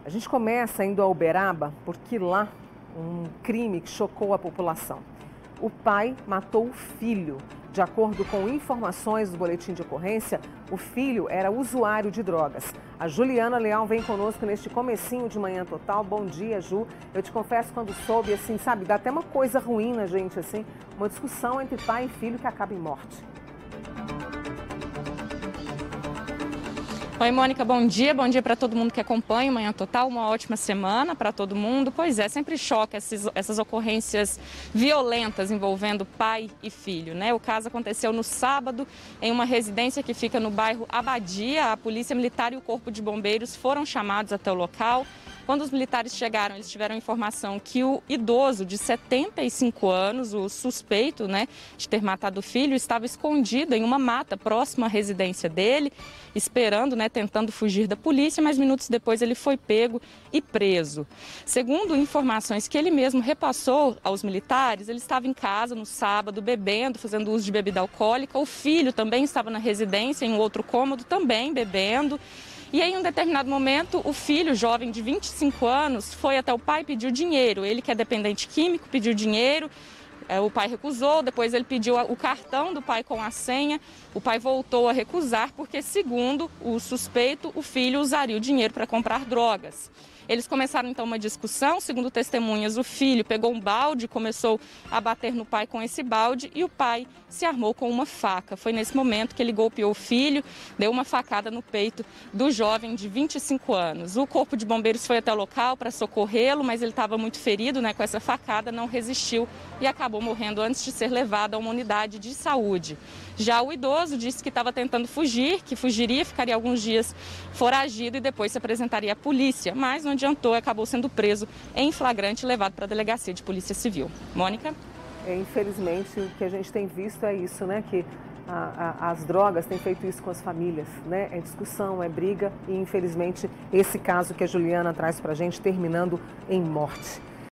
A gente começa indo a Uberaba porque lá um crime que chocou a população. O pai matou o filho. De acordo com informações do boletim de ocorrência, o filho era usuário de drogas. A Juliana Leal vem conosco neste comecinho de Manhã Total. Bom dia, Ju. Eu te confesso, quando soube, assim, sabe, dá até uma coisa ruim na gente, assim, uma discussão entre pai e filho que acaba em morte. Oi, Mônica, bom dia para todo mundo que acompanha o Manhã Total, uma ótima semana para todo mundo. Pois é, sempre choca essas ocorrências violentas envolvendo pai e filho, né? O caso aconteceu no sábado em uma residência que fica no bairro Abadia. A Polícia Militar e o Corpo de Bombeiros foram chamados até o local. Quando os militares chegaram, eles tiveram informação que o idoso de 75 anos, o suspeito, né, de ter matado o filho, estava escondido em uma mata próxima à residência dele, esperando, né, tentando fugir da polícia, mas minutos depois ele foi pego e preso. Segundo informações que ele mesmo repassou aos militares, ele estava em casa no sábado, bebendo, fazendo uso de bebida alcoólica. O filho também estava na residência, em um outro cômodo, também bebendo. E em um determinado momento, o filho, jovem de 25 anos, foi até o pai e pediu dinheiro. Ele, que é dependente químico, pediu dinheiro. O pai recusou, depois ele pediu o cartão do pai com a senha. O pai voltou a recusar porque, segundo o suspeito, o filho usaria o dinheiro para comprar drogas. Eles começaram então uma discussão. Segundo testemunhas, o filho pegou um balde, começou a bater no pai com esse balde e o pai se armou com uma faca. Foi nesse momento que ele golpeou o filho, deu uma facada no peito do jovem de 25 anos. O Corpo de Bombeiros foi até o local para socorrê-lo, mas ele estava muito ferido, né, com essa facada, não resistiu e acabou morrendo antes de ser levado a uma unidade de saúde. Já o idoso disse que estava tentando fugir, que fugiria, ficaria alguns dias foragido e depois se apresentaria à polícia, mas não adiantou, acabou sendo preso em flagrante e levado para a delegacia de polícia civil. Mônica? Infelizmente, o que a gente tem visto é isso, né? Que as drogas têm feito isso com as famílias, né? É discussão, é briga e, infelizmente, esse caso que a Juliana traz para a gente terminando em morte.